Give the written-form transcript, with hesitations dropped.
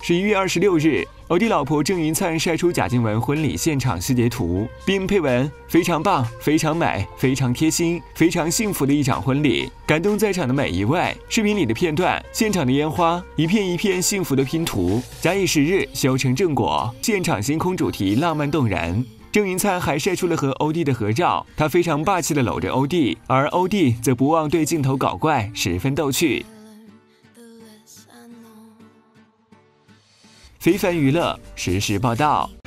11月26日，欧弟老婆郑云灿晒出贾静雯婚礼现场细节图，并配文：“非常棒，非常美，非常贴心，非常幸福的一场婚礼，感动在场的每一位。”视频里的片段，现场的烟花，一片一片幸福的拼图。假以时日，修成正果，现场星空主题浪漫动人。郑云灿还晒出了和欧弟的合照，他非常霸气地搂着欧弟，而欧弟则不忘对镜头搞怪，十分逗趣。非凡娱乐实时报道。